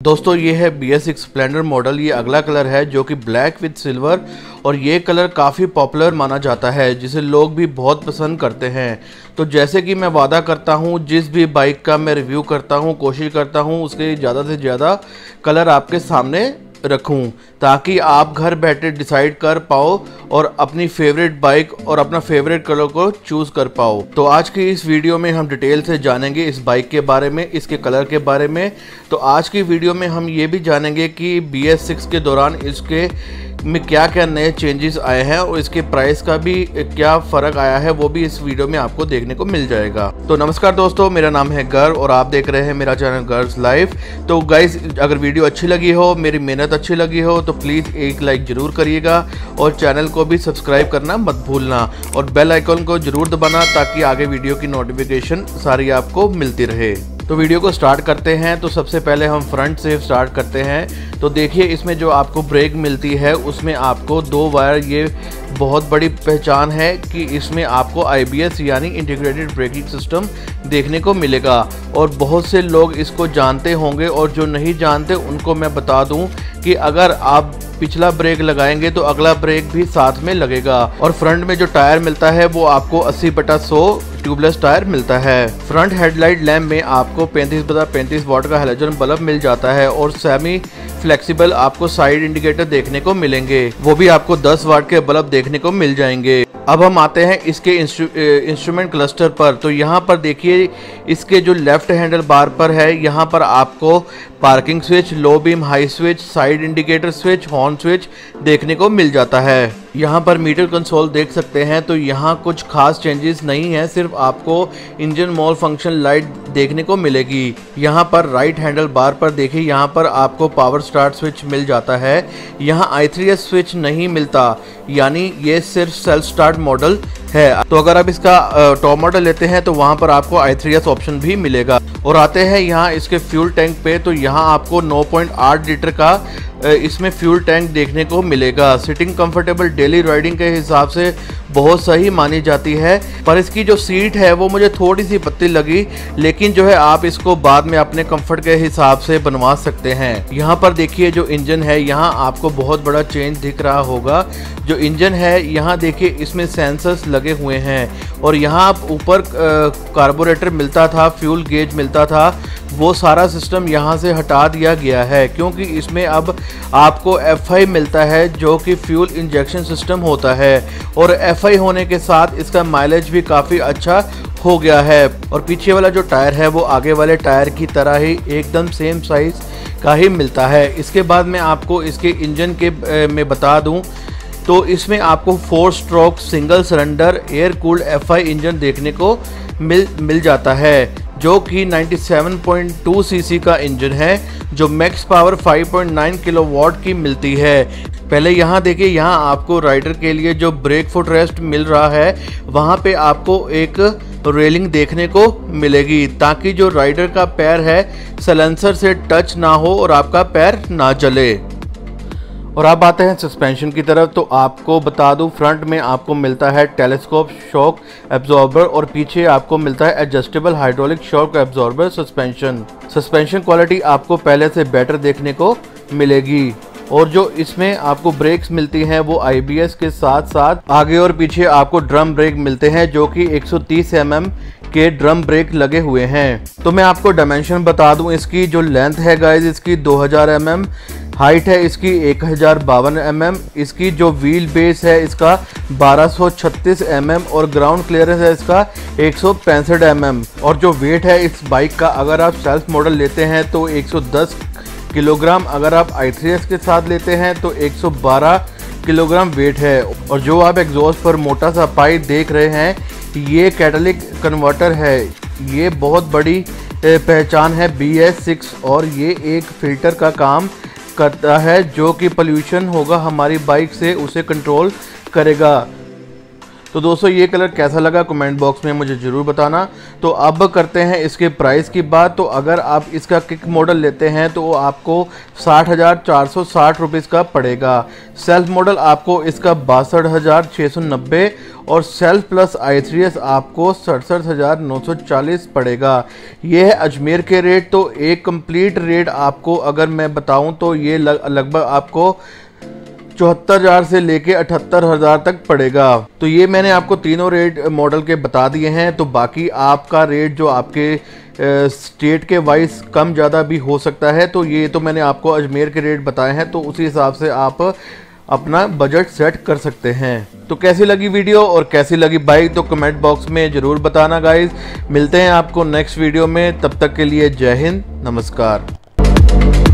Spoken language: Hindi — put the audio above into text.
दोस्तों ये है BS6 स्प्लेंडर मॉडल। ये अगला कलर है जो कि ब्लैक विद सिल्वर, और ये कलर काफ़ी पॉपुलर माना जाता है जिसे लोग भी बहुत पसंद करते हैं। तो जैसे कि मैं वादा करता हूँ, जिस भी बाइक का मैं रिव्यू करता हूँ कोशिश करता हूँ उसके ज़्यादा से ज़्यादा कलर आपके सामने रखूं ताकि आप घर बैठे डिसाइड कर पाओ और अपनी फेवरेट बाइक और अपना फेवरेट कलर को चूज कर पाओ। तो आज की इस वीडियो में हम डिटेल से जानेंगे इस बाइक के बारे में, इसके कलर के बारे में। तो आज की वीडियो में हम ये भी जानेंगे कि BS6 के दौरान इसके में क्या क्या नए चेंजेस आए हैं और इसके प्राइस का भी क्या फ़र्क आया है, वो भी इस वीडियो में आपको देखने को मिल जाएगा। तो नमस्कार दोस्तों, मेरा नाम है गर्व और आप देख रहे हैं मेरा चैनल गर्व्स लाइफ। तो गाइस, अगर वीडियो अच्छी लगी हो, मेरी मेहनत अच्छी लगी हो तो प्लीज़ एक लाइक ज़रूर करिएगा और चैनल को भी सब्सक्राइब करना मत भूलना और बेल आइकन को ज़रूर दबाना ताकि आगे वीडियो की नोटिफिकेशन सारी आपको मिलती रहे। तो वीडियो को स्टार्ट करते हैं। तो सबसे पहले हम फ्रंट से स्टार्ट करते हैं। तो देखिए, इसमें जो आपको ब्रेक मिलती है उसमें आपको 2 वायर, ये बहुत बड़ी पहचान है कि इसमें आपको IBS यानी इंटीग्रेटेड ब्रेकिंग सिस्टम देखने को मिलेगा और बहुत से लोग इसको जानते होंगे और जो नहीं जानते उनको मैं बता दूं कि अगर आप पिछला ब्रेक लगाएंगे तो अगला ब्रेक भी साथ में लगेगा। और फ्रंट में जो टायर मिलता है वो आपको 80/100 ट्यूबलेस टायर मिलता है। फ्रंट हेडलाइट लैम्प में आपको 35/35 वाट का हैलोजन बल्ब मिल जाता है और सेमी फ्लेक्सिबल आपको साइड इंडिकेटर देखने को मिलेंगे, वो भी आपको 10 वाट के बल्ब देखने को मिल जाएंगे। अब हम आते हैं इसके इंस्ट्रूमेंट क्लस्टर पर। तो यहाँ पर देखिए, इसके जो लेफ्ट हैंडल बार पर है यहाँ पर आपको parking switch, low beam high switch, side indicator switch, horn switch देखने को मिल जाता है। यहाँ पर मीटर कंसोल देख सकते हैं। तो यहाँ कुछ खास चेंजेस नहीं है, सिर्फ आपको इंजन मोल फंक्शन लाइट देखने को मिलेगी। यहाँ पर राइट हैंडल बार पर देखिए, यहाँ पर आपको पावर स्टार्ट स्विच मिल जाता है। यहाँ I3S स्विच नहीं मिलता, यानी ये सिर्फ सेल्फ स्टार्ट मॉडल है। तो अगर आप इसका टॉप मॉडल लेते हैं तो वहाँ पर आपको I3S ऑप्शन भी मिलेगा। और आते हैं यहाँ इसके फ्यूल टैंक पे। तो यहाँ आपको 9.8 लीटर का इसमें फ्यूल टैंक देखने को मिलेगा। सिटिंग कंफर्टेबल डेली राइडिंग के हिसाब से बहुत सही मानी जाती है, पर इसकी जो सीट है वो मुझे थोड़ी सी पतली लगी, लेकिन जो है आप इसको बाद में अपने कंफर्ट के हिसाब से बनवा सकते हैं। यहाँ पर देखिए, जो इंजन है यहाँ आपको बहुत बड़ा चेंज दिख रहा होगा। जो इंजन है यहाँ देखिए, इसमें सेंसर्स लगे हुए हैं और यहाँ ऊपर कार्बोरेटर मिलता था, फ्यूल गेज मिलता था, वो सारा सिस्टम यहाँ से हटा दिया गया है क्योंकि इसमें अब आपको FI मिलता है जो कि फ्यूल इंजेक्शन सिस्टम होता है। और FI होने के साथ इसका माइलेज भी काफ़ी अच्छा हो गया है। और पीछे वाला जो टायर है वो आगे वाले टायर की तरह ही एकदम सेम साइज का ही मिलता है। इसके बाद मैं आपको इसके इंजन के में बता दूं तो इसमें आपको 4 stroke single cylinder air cooled FI engine देखने को मिल जाता है जो कि 97.2 सीसी का इंजन है, जो मैक्स पावर 5.9 किलोवाट की मिलती है। पहले यहाँ देखिए, यहाँ आपको राइडर के लिए जो ब्रेक फुट रेस्ट मिल रहा है वहाँ पे आपको एक रेलिंग देखने को मिलेगी ताकि जो राइडर का पैर है साइलेंसर से टच ना हो और आपका पैर ना जले। और अब आते हैं सस्पेंशन की तरफ। तो आपको बता दूं, फ्रंट में आपको मिलता है टेलीस्कोप शॉक एब्जॉर्बर और पीछे आपको मिलता है adjustable hydraulic shock absorber suspension quality आपको पहले से बेटर देखने को मिलेगी। और जो इसमें आपको ब्रेक्स मिलती हैं वो IBS के साथ साथ आगे और पीछे आपको ड्रम ब्रेक मिलते हैं जो कि 130 mm के ड्रम ब्रेक लगे हुए हैं। तो मैं आपको डायमेंशन बता दूं, इसकी जो लेंथ है गाइज इसकी 2000 mm, हाइट है इसकी 1052 mm, इसकी जो व्हील बेस है इसका 1236 mm और ग्राउंड क्लियरेंस है इसका 165 mm। और जो वेट है इस बाइक का, अगर आप सेल्फ मॉडल लेते हैं तो 110 किलोग्राम, अगर आप I3S के साथ लेते हैं तो 112 किलोग्राम वेट है। और जो आप एग्जॉस्ट पर मोटा सा पाइप देख रहे हैं ये कैटालिक कन्वर्टर है, ये बहुत बड़ी पहचान है BS6 और ये एक फिल्टर का काम करता है जो कि पोल्यूशन होगा हमारी बाइक से उसे कंट्रोल करेगा। तो दोस्तों, ये कलर कैसा लगा कमेंट बॉक्स में मुझे ज़रूर बताना। तो अब करते हैं इसके प्राइस की बात। तो अगर आप इसका किक मॉडल लेते हैं तो आपको 60,460 रुपीज़ का पड़ेगा। सेल्फ मॉडल आपको इसका 62,690 और सेल्फ प्लस i3s आपको 67,940 पड़ेगा। ये है अजमेर के रेट। तो एक कंप्लीट रेट आपको अगर मैं बताऊं तो ये लगभग आपको 74,000 से लेके 78,000 तक पड़ेगा। तो ये मैंने आपको तीनों रेट मॉडल के बता दिए हैं। तो बाकी आपका रेट जो आपके स्टेट के वाइज कम ज़्यादा भी हो सकता है। तो ये तो मैंने आपको अजमेर के रेट बताए हैं, तो उसी हिसाब से आप अपना बजट सेट कर सकते हैं। तो कैसी लगी वीडियो और कैसी लगी बाइक तो कमेंट बॉक्स में ज़रूर बताना गाइज। मिलते हैं आपको नेक्स्ट वीडियो में, तब तक के लिए जय हिंद, नमस्कार।